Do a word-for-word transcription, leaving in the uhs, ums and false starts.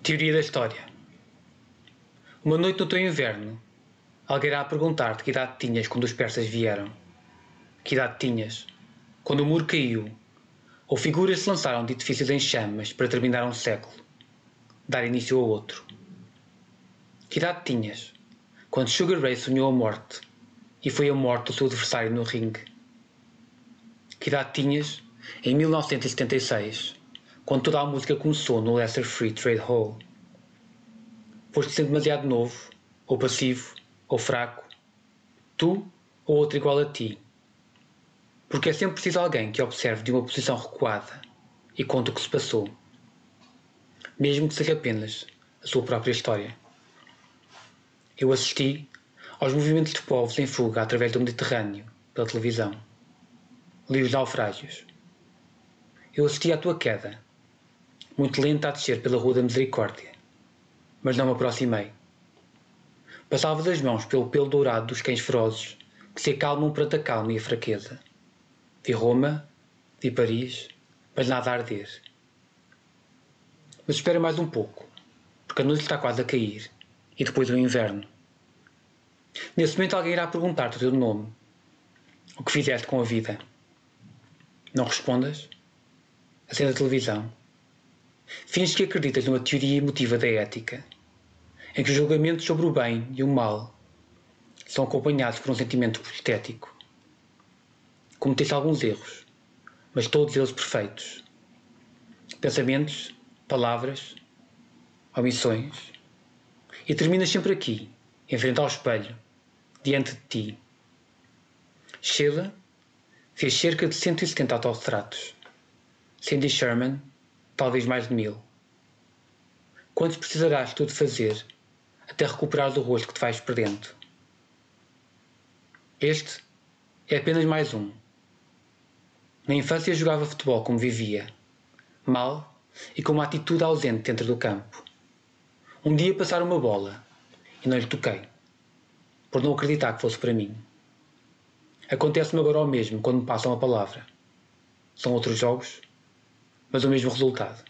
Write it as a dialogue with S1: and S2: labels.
S1: Teoria da história. Uma noite no teu inverno, alguém irá perguntar-te que idade tinhas quando os persas vieram. Que idade tinhas quando o muro caiu, ou figuras se lançaram de edifícios em chamas para terminar um século, dar início a outro. Que idade tinhas quando Sugar Ray sonhou a morte e foi a morte do seu adversário no ringue. Que idade tinhas em mil novecentos e setenta e seis, quando toda a música começou no Lesser Free Trade Hall. Foste sempre demasiado novo, ou passivo, ou fraco, tu ou outro igual a ti. Porque é sempre preciso alguém que observe de uma posição recuada e conte o que se passou, mesmo que seja apenas a sua própria história. Eu assisti aos movimentos de povos em fuga através do Mediterrâneo pela televisão. Li os naufrágios. Eu assisti à tua queda, muito lenta a descer pela Rua da Misericórdia, mas não me aproximei. Passavas as mãos pelo pelo dourado dos cães ferozes que se acalmam perante a calma e a fraqueza. Vi Roma, vi Paris, mas nada a arder. Mas espera mais um pouco, porque a noite está quase a cair, e depois o inverno. Nesse momento alguém irá perguntar-te o teu nome, o que fizeste com a vida. Não respondas? Acende a televisão. Finges que acreditas numa teoria emotiva da ética, em que os julgamentos sobre o bem e o mal são acompanhados por um sentimento estético. Cometeste alguns erros, mas todos eles perfeitos. Pensamentos, palavras, omissões. E terminas sempre aqui, em frente ao espelho, diante de ti. Sheila fez cerca de cento e setenta autorretratos. Cindy Sherman, talvez mais de mil. Quantos precisarás tu de fazer até recuperares o rosto que te vais perdendo? Este é apenas mais um. Na infância jogava futebol como vivia, mal e com uma atitude ausente dentro do campo. Um dia passaram uma bola e não lhe toquei, por não acreditar que fosse para mim. Acontece-me agora o mesmo quando me passam a palavra. São outros jogos, mas o mesmo resultado.